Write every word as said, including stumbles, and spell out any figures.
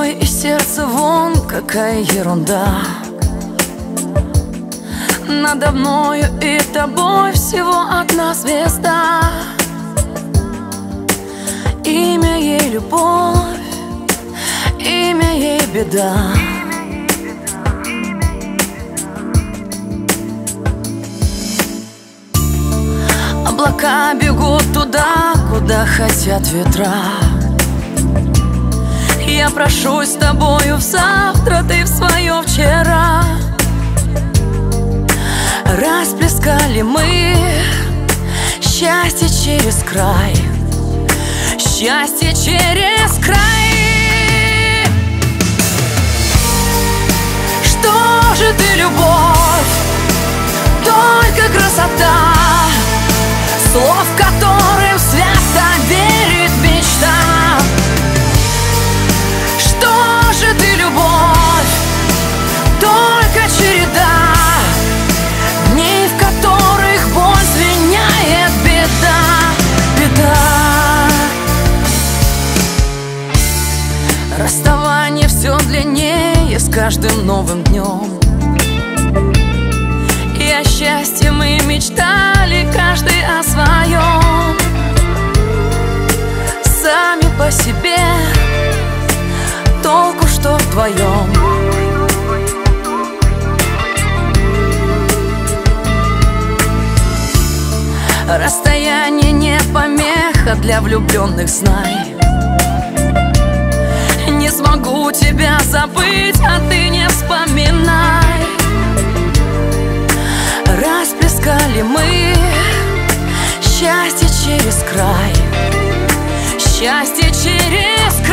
Ой, и сердце вон, какая ерунда. Надо мною и тобой всего одна звезда. Имя ей любовь, имя ей беда. Облака бегут туда, куда хотят ветра. Я прошусь с тобою в завтра, ты в свое вчера. Расплескали мы счастье через край, счастье через край. Что же ты, любовь, только красота, слов, которым свято верит мечта. Что же ты, любовь, только череда дней, в которых боль звеняет, беда, беда. Расставание все длиннее с каждым новым днем. И о счастье мы мечтали, каждый о своем. Сами по себе, толку что вдвоем. Расстояние не помеха для влюбленных, знай. Не смогу тебя забыть, а ты не вспоминай. Расплескали мы счастье через край, счастье через